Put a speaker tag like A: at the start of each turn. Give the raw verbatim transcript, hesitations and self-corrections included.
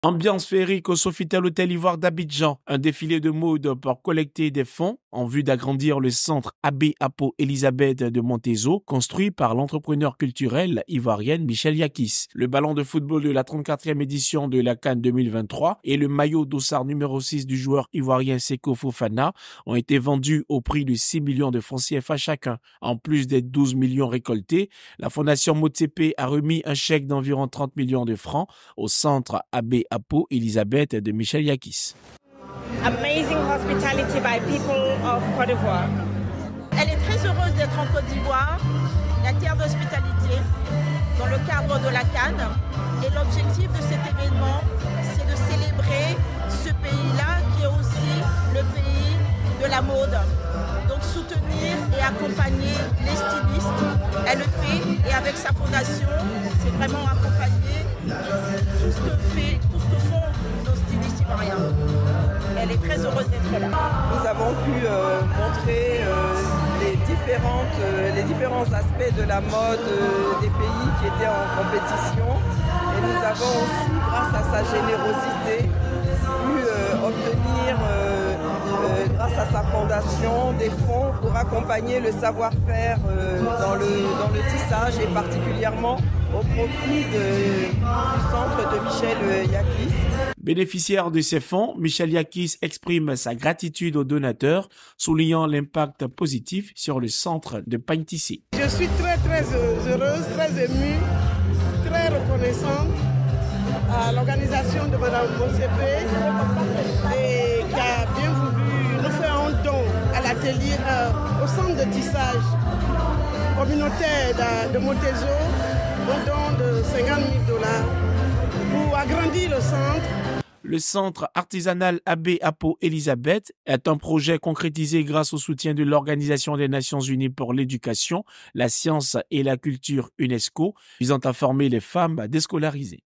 A: Ambiance féerique au Sofitel Hôtel Ivoire d'Abidjan. Un défilé de mode pour collecter des fonds en vue d'agrandir le centre Abbé Apo Elisabeth de Montezo, construit par l'entrepreneur culturel ivoirienne Michel Yakis. Le ballon de football de la trente-quatrième édition de la CAN deux mille vingt-trois et le maillot d'Ossard numéro six du joueur ivoirien Seko Fofana ont été vendus au prix de six millions de francs C F A chacun. En plus des douze millions récoltés, la Fondation Motsepe a remis un chèque d'environ trente millions de francs au centre Abbé Apo Elisabeth de Michel Yakis.
B: Amazing hospitality by people of Côte d'Ivoire.
C: Elle est très heureuse d'être en Côte d'Ivoire, la terre d'hospitalité, dans le cadre de la CAN. Et l'objectif de cet événement, c'est de célébrer ce pays-là qui est aussi le pays de la mode. Donc soutenir et accompagner les stylistes. Elle le fait et avec sa fondation, c'est vraiment accompagner tout ce que fait, tout ce que font nos stylistes ivoiriens. Elle est très heureuse d'être là.
D: Nous avons pu euh, montrer euh, les, différentes, euh, les différents aspects de la mode euh, des pays qui étaient en compétition. Et nous avons aussi, grâce à sa générosité, pu euh, obtenir, euh, euh, grâce à sa fondation, des fonds pour accompagner le savoir-faire euh, dans, le, dans le tissage et particulièrement au profit de, du centre de Michel Yakis.
A: Bénéficiaire de ces fonds, Michel Yakis exprime sa gratitude aux donateurs, soulignant l'impact positif sur le centre de Pagne-Tissé.
E: Je suis très très heureuse, très émue, très reconnaissante à l'organisation de Mme Motsepe et qui a bien voulu nous faire un don à l'atelier, euh, au centre de tissage communautaire de, de Montezo, un don de cinquante mille dollars pour agrandir le centre.
A: Le centre artisanal Abbé Apo Elisabeth est un projet concrétisé grâce au soutien de l'Organisation des Nations Unies pour l'éducation, la science et la culture UNESCO, visant à former les femmes déscolarisées.